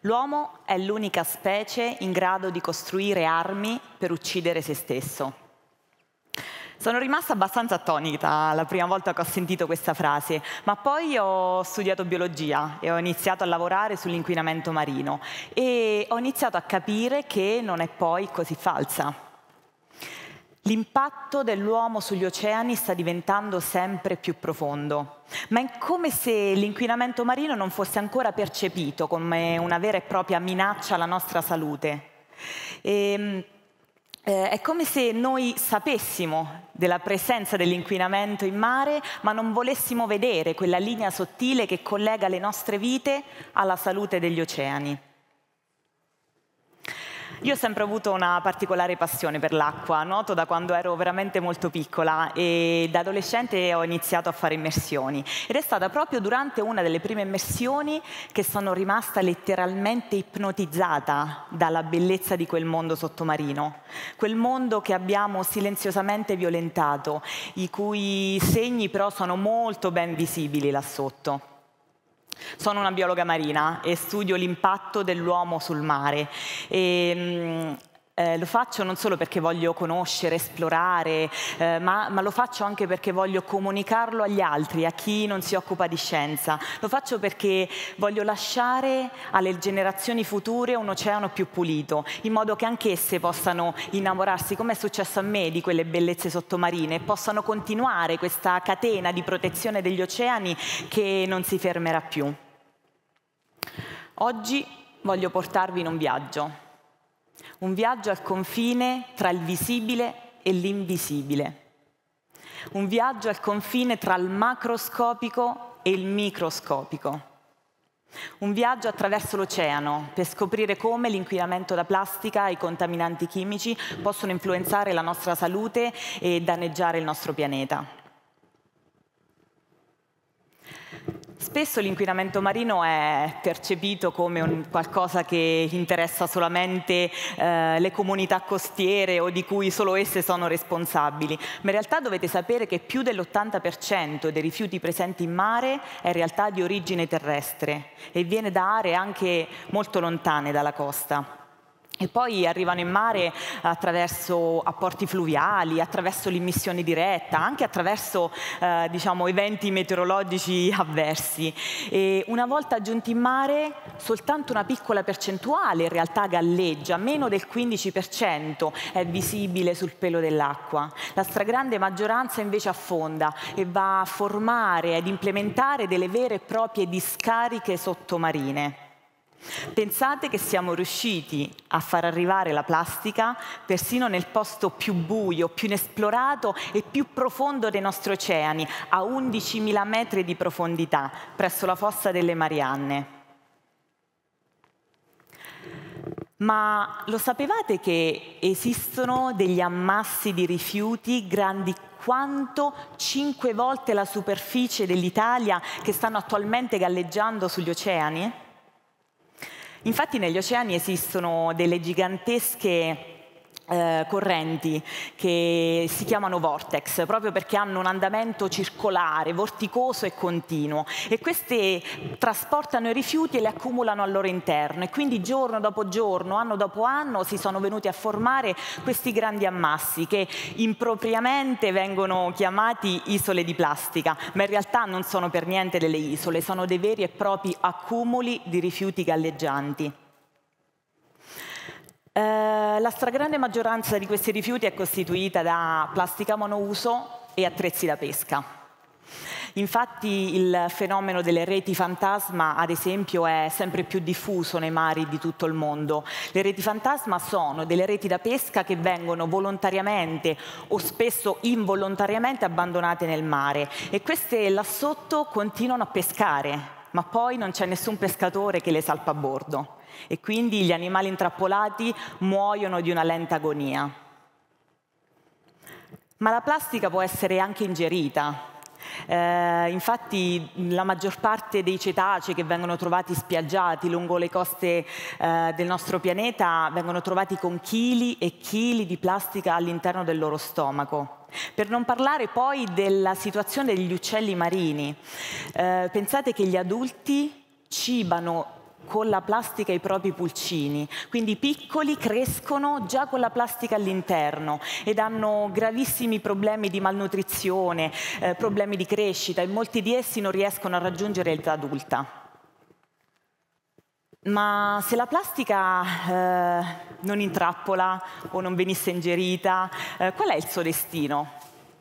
L'uomo è l'unica specie in grado di costruire armi per uccidere se stesso. Sono rimasta abbastanza attonita la prima volta che ho sentito questa frase, ma poi ho studiato biologia e ho iniziato a lavorare sull'inquinamento marino e ho iniziato a capire che non è poi così falsa. L'impatto dell'uomo sugli oceani sta diventando sempre più profondo, ma è come se l'inquinamento marino non fosse ancora percepito come una vera e propria minaccia alla nostra salute. È come se noi sapessimo della presenza dell'inquinamento in mare, ma non volessimo vedere quella linea sottile che collega le nostre vite alla salute degli oceani. Io ho sempre avuto una particolare passione per l'acqua, nuoto da quando ero veramente molto piccola e da adolescente ho iniziato a fare immersioni. Ed è stata proprio durante una delle prime immersioni che sono rimasta letteralmente ipnotizzata dalla bellezza di quel mondo sottomarino. Quel mondo che abbiamo silenziosamente violentato, i cui segni però sono molto ben visibili là sotto. Sono una biologa marina e studio l'impatto dell'uomo sul mare e lo faccio non solo perché voglio conoscere, esplorare, ma lo faccio anche perché voglio comunicarlo agli altri, a chi non si occupa di scienza. Lo faccio perché voglio lasciare alle generazioni future un oceano più pulito, in modo che anch'esse possano innamorarsi, come è successo a me, di quelle bellezze sottomarine e possano continuare questa catena di protezione degli oceani che non si fermerà più. Oggi voglio portarvi in un viaggio al confine tra il visibile e l'invisibile, un viaggio al confine tra il macroscopico e il microscopico, un viaggio attraverso l'oceano per scoprire come l'inquinamento da plastica e i contaminanti chimici possono influenzare la nostra salute e danneggiare il nostro pianeta. Spesso l'inquinamento marino è percepito come qualcosa che interessa solamente le comunità costiere o di cui solo esse sono responsabili, ma in realtà dovete sapere che più dell'80% dei rifiuti presenti in mare è in realtà di origine terrestre e viene da aree anche molto lontane dalla costa. E poi arrivano in mare attraverso apporti fluviali, attraverso l'immissione diretta, anche attraverso eventi meteorologici avversi. E una volta giunti in mare, soltanto una piccola percentuale in realtà galleggia, meno del 15% è visibile sul pelo dell'acqua. La stragrande maggioranza invece affonda e va a formare ed implementare delle vere e proprie discariche sottomarine. Pensate che siamo riusciti a far arrivare la plastica persino nel posto più buio, più inesplorato e più profondo dei nostri oceani, a 11.000 metri di profondità, presso la fossa delle Marianne. Ma lo sapevate che esistono degli ammassi di rifiuti grandi quanto 5 volte la superficie dell'Italia che stanno attualmente galleggiando sugli oceani? Infatti negli oceani esistono delle gigantesche correnti che si chiamano vortex, proprio perché hanno un andamento circolare, vorticoso e continuo, e queste trasportano i rifiuti e li accumulano al loro interno, e quindi giorno dopo giorno, anno dopo anno si sono venuti a formare questi grandi ammassi che impropriamente vengono chiamati isole di plastica, ma in realtà non sono per niente delle isole, sono dei veri e propri accumuli di rifiuti galleggianti. La stragrande maggioranza di questi rifiuti è costituita da plastica monouso e attrezzi da pesca. Infatti il fenomeno delle reti fantasma, ad esempio, è sempre più diffuso nei mari di tutto il mondo. Le reti fantasma sono delle reti da pesca che vengono volontariamente o spesso involontariamente abbandonate nel mare, e queste là sotto continuano a pescare, ma poi non c'è nessun pescatore che le salpa a bordo. E quindi gli animali intrappolati muoiono di una lenta agonia. Ma la plastica può essere anche ingerita. Infatti la maggior parte dei cetacei che vengono trovati spiaggiati lungo le coste del nostro pianeta vengono trovati con chili e chili di plastica all'interno del loro stomaco. Per non parlare poi della situazione degli uccelli marini. Pensate che gli adulti cibano con la plastica i propri pulcini, quindi piccoli crescono già con la plastica all'interno ed hanno gravissimi problemi di malnutrizione, problemi di crescita, e molti di essi non riescono a raggiungere l'età adulta. Ma se la plastica non intrappola o non venisse ingerita, qual è il suo destino?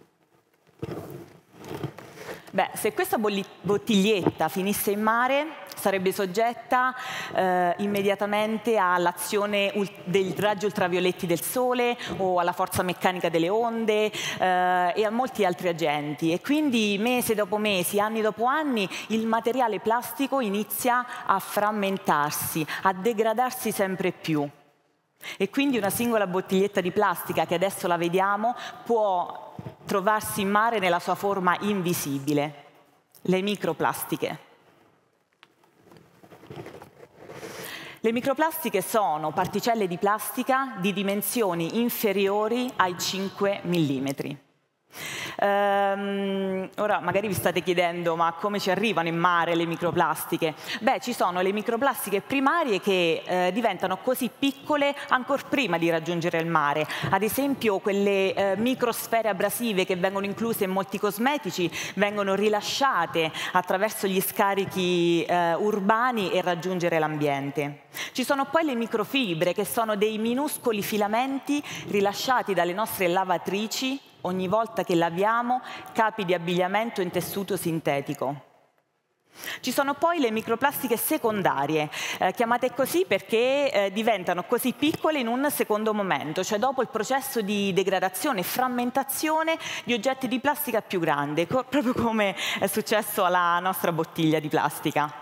Beh, se questa bottiglietta finisse in mare, sarebbe soggetta immediatamente all'azione dei raggi ultravioletti del sole o alla forza meccanica delle onde e a molti altri agenti, e quindi mese dopo mese, anni dopo anni, il materiale plastico inizia a frammentarsi, a degradarsi sempre più. E quindi una singola bottiglietta di plastica, che adesso la vediamo, può trovarsi in mare nella sua forma invisibile, le microplastiche. Le microplastiche sono particelle di plastica di dimensioni inferiori ai 5 mm. Ora magari vi state chiedendo, ma come ci arrivano in mare le microplastiche? Beh, ci sono le microplastiche primarie che diventano così piccole ancora prima di raggiungere il mare. Ad esempio quelle microsfere abrasive che vengono incluse in molti cosmetici vengono rilasciate attraverso gli scarichi urbani e raggiungere l'ambiente. Ci sono poi le microfibre, che sono dei minuscoli filamenti rilasciati dalle nostre lavatrici ogni volta che laviamo capi di abbigliamento in tessuto sintetico. Ci sono poi le microplastiche secondarie, chiamate così perché diventano così piccole in un secondo momento, cioè dopo il processo di degradazione e frammentazione di oggetti di plastica più grande, proprio come è successo alla nostra bottiglia di plastica.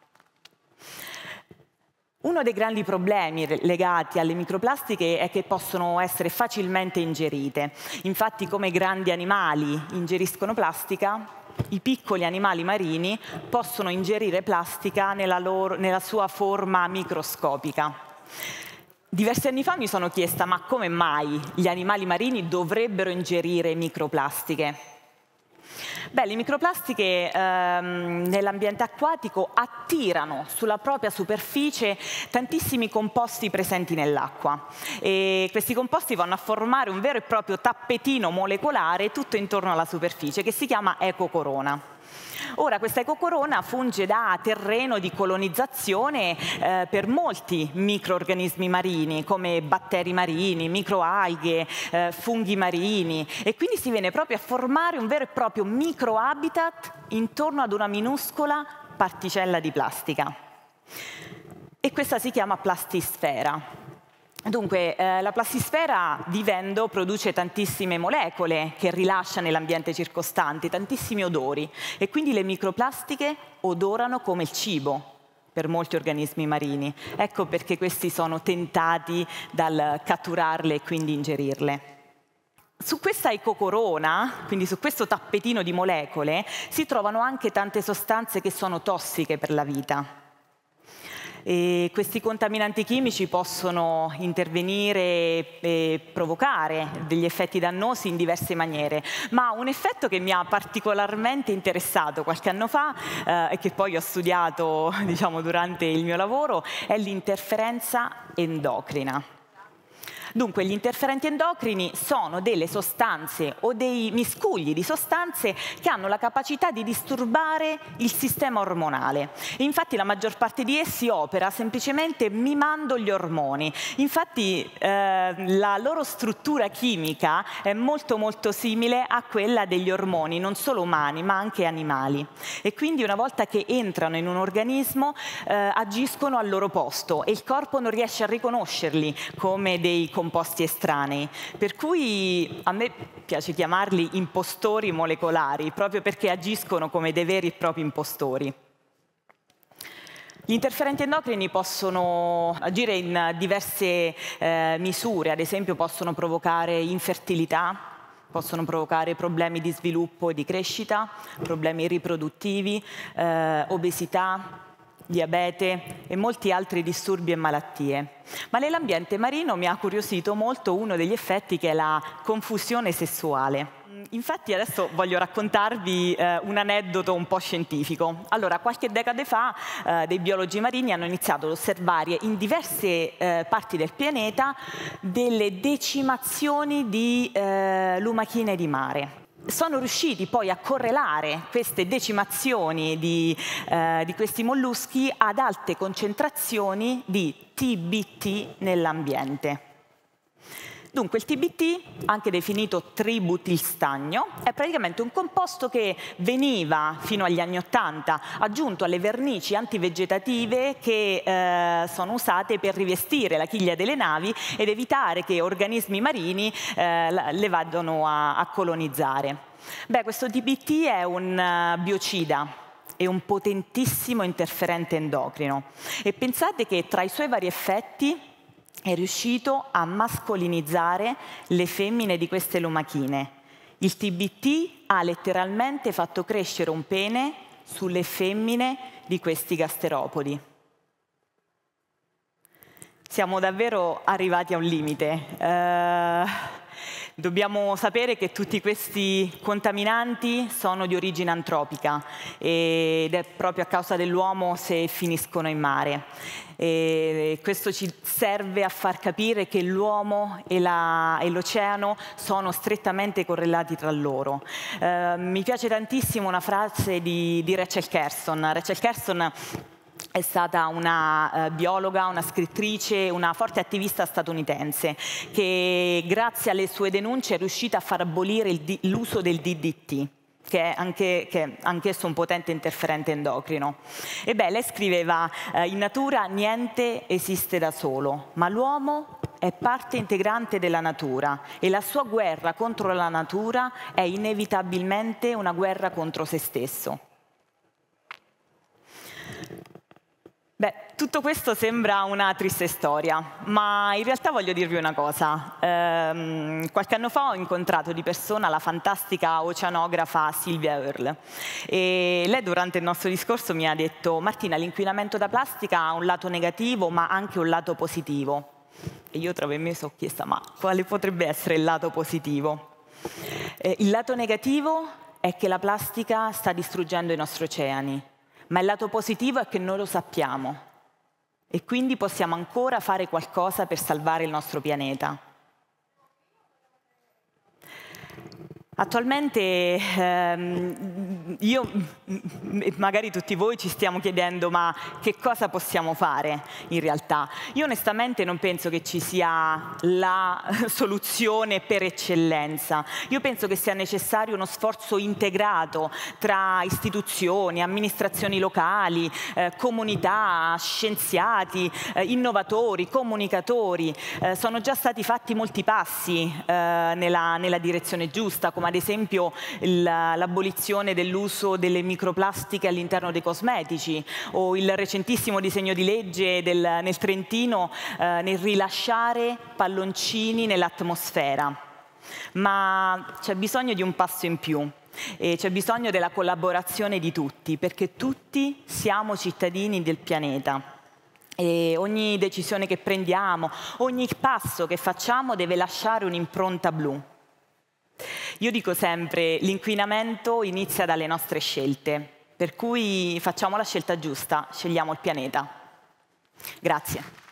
Uno dei grandi problemi legati alle microplastiche è che possono essere facilmente ingerite. Infatti, come i grandi animali ingeriscono plastica, i piccoli animali marini possono ingerire plastica nella sua forma microscopica. Diversi anni fa mi sono chiesta: ma come mai gli animali marini dovrebbero ingerire microplastiche? Beh, le microplastiche nell'ambiente acquatico attirano sulla propria superficie tantissimi composti presenti nell'acqua, e questi composti vanno a formare un vero e proprio tappetino molecolare tutto intorno alla superficie, che si chiama ecocorona. Ora, questa ecocorona funge da terreno di colonizzazione per molti microorganismi marini, come batteri marini, microalghe, funghi marini, e quindi si viene proprio a formare un vero e proprio microhabitat intorno ad una minuscola particella di plastica. E questa si chiama plastisfera. Dunque, la plastisfera, vivendo, produce tantissime molecole che rilascia nell'ambiente circostante, tantissimi odori, e quindi le microplastiche odorano come il cibo per molti organismi marini. Ecco perché questi sono tentati dal catturarle e quindi ingerirle. Su questa ecocorona, quindi su questo tappetino di molecole, si trovano anche tante sostanze che sono tossiche per la vita. E questi contaminanti chimici possono intervenire e provocare degli effetti dannosi in diverse maniere, ma un effetto che mi ha particolarmente interessato qualche anno fa e che poi ho studiato, diciamo, durante il mio lavoro è l'interferenza endocrina. Dunque, gli interferenti endocrini sono delle sostanze o dei miscugli di sostanze che hanno la capacità di disturbare il sistema ormonale. E infatti la maggior parte di essi opera semplicemente mimando gli ormoni. Infatti la loro struttura chimica è molto simile a quella degli ormoni, non solo umani ma anche animali. E quindi una volta che entrano in un organismo agiscono al loro posto e il corpo non riesce a riconoscerli come dei composti estranei, per cui a me piace chiamarli impostori molecolari, proprio perché agiscono come dei veri e propri impostori. Gli interferenti endocrini possono agire in diverse misure, ad esempio possono provocare infertilità, possono provocare problemi di sviluppo e di crescita, problemi riproduttivi, obesità, diabete e molti altri disturbi e malattie. Ma nell'ambiente marino mi ha curiosito molto uno degli effetti, che è la confusione sessuale. Infatti adesso voglio raccontarvi un aneddoto un po' scientifico. Allora, qualche decade fa dei biologi marini hanno iniziato ad osservare in diverse parti del pianeta delle decimazioni di lumachine di mare. Sono riusciti poi a correlare queste decimazioni di questi molluschi ad alte concentrazioni di TBT nell'ambiente. Dunque il TBT, anche definito tributilstagno, è praticamente un composto che veniva fino agli anni *80 aggiunto alle vernici antivegetative che sono usate per rivestire la chiglia delle navi ed evitare che organismi marini le vadano a colonizzare. Beh, questo TBT è un biocida, è un potentissimo interferente endocrino e pensate che tra i suoi vari effetti è riuscito a mascolinizzare le femmine di queste lumachine. Il TBT ha letteralmente fatto crescere un pene sulle femmine di questi gasteropodi. Siamo davvero arrivati a un limite. Dobbiamo sapere che tutti questi contaminanti sono di origine antropica ed è proprio a causa dell'uomo se finiscono in mare. E questo ci serve a far capire che l'uomo e l'oceano sono strettamente correlati tra loro. Mi piace tantissimo una frase di Rachel Carson. Rachel Carson è stata una biologa, una scrittrice, una forte attivista statunitense che grazie alle sue denunce è riuscita a far abolire l'uso del DDT, che è anch'esso un potente interferente endocrino. E beh, lei scriveva: in natura niente esiste da solo, ma l'uomo è parte integrante della natura e la sua guerra contro la natura è inevitabilmente una guerra contro se stesso. Beh, tutto questo sembra una triste storia, ma in realtà voglio dirvi una cosa. Qualche anno fa ho incontrato di persona la fantastica oceanografa Sylvia Earle e lei durante il nostro discorso mi ha detto: Martina, l'inquinamento da plastica ha un lato negativo ma anche un lato positivo. E io tra me mi sono chiesta: ma quale potrebbe essere il lato positivo? Il lato negativo è che la plastica sta distruggendo i nostri oceani. Ma il lato positivo è che noi lo sappiamo e quindi possiamo ancora fare qualcosa per salvare il nostro pianeta. Attualmente io e magari tutti voi ci stiamo chiedendo: ma che cosa possiamo fare in realtà? Io onestamente non penso che ci sia la soluzione per eccellenza. Io penso che sia necessario uno sforzo integrato tra istituzioni, amministrazioni locali, comunità, scienziati, innovatori, comunicatori. Sono già stati fatti molti passi nella direzione giusta, come ad esempio l'abolizione dell'uso delle microplastiche all'interno dei cosmetici o il recentissimo disegno di legge nel Trentino nel rilasciare palloncini nell'atmosfera. Ma c'è bisogno di un passo in più e c'è bisogno della collaborazione di tutti, perché tutti siamo cittadini del pianeta. E ogni decisione che prendiamo, ogni passo che facciamo deve lasciare un'impronta blu. Io dico sempre: l'inquinamento inizia dalle nostre scelte, per cui facciamo la scelta giusta, scegliamo il pianeta. Grazie.